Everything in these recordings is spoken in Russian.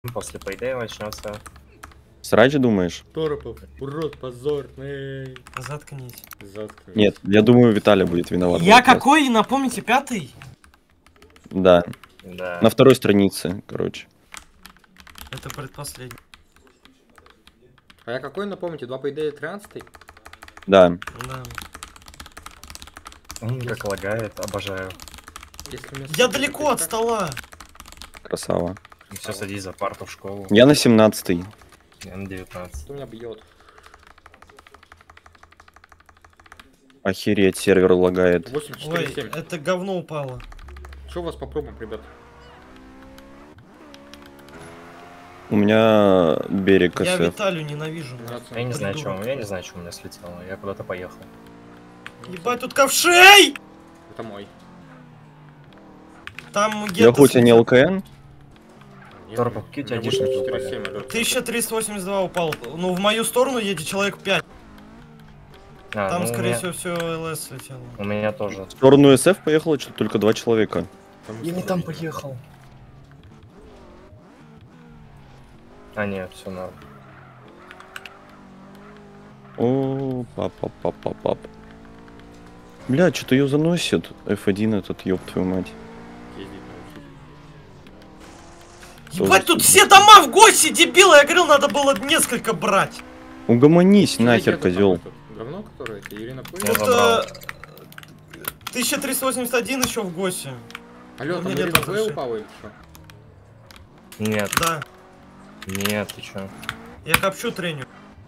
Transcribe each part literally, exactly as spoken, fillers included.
После пейдея начнется. Срач, думаешь? Торопов, урод позорный. Заткнись. Заткнись. Нет, я думаю, Виталя будет виноват. Я какой, напомните, пятый? Да. Да. На второй странице, короче. Это предпоследний. А я какой, напомните, два пейдея тринадцатый? Да. Да. М, Как лагает, обожаю. Если мне Я ссылка далеко от так- стола. Красава. Все, садись за парту в школу. Я на семнадцатый. Я на девятнадцать. Кто меня бьет? Охереть, сервер лагает. восемь Ой, четыре семь. это говно упало. Что у вас попробуем, ребят? У меня берег Я СФ. Виталию ненавижу. Нравится? Я не знаю, Придурок. что, я не знаю, что у меня слетело. Я куда-то поехал. Ебать, тут ковшей! Это мой. Там Я где-то... хоть и не ЛКН, Нет, Торопов, какие у тебя у меня дишники восемь четыре упали? семь, алло. тысяча триста восемьдесят два упал. Ну, в мою сторону едет человек пять. А, Там, ну, у скорее меня- всего, все ЛС слетело. У меня тоже. в сторону СФ поехало что-то только два человека. Там Я не что-то там видно. поехал. А, нет, все норм. О, папа, папа, пап. Бля, что-то ее заносит. эф один этот, ёб твою мать. Ездить научить. Ебать, тут все дома в гости, дебилы! Я говорил, надо было несколько брать. Угомонись, Что нахер, где-то там козел. этот Говно, которое? Это Ирина Пой? Я Тут забрал. э, тысяча триста восемьдесят один еще в гости. Алло, Ну, там мне Ирина нет Пой разрешения. упала или что? Нет, Да, нет, ты чё? я копчу треню.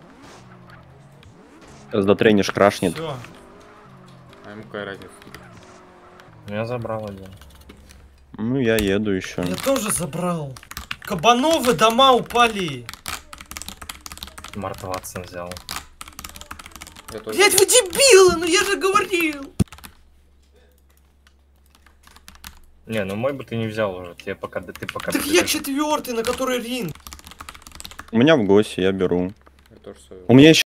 Когда тренишь крашнет. Все. А ему какая разница? Я забрал один. Ну, я еду еще. Я тоже забрал. Кабановы дома упали. Март Ватсон взял. Я тоже. Блять, вы дебилы, ну я же говорил. Не, ну мой бы ты не взял уже. Тебе пока ты пока. Так я четвертый, на который ринг. У меня в ГОСе, я беру. Я тоже свою. У меня еще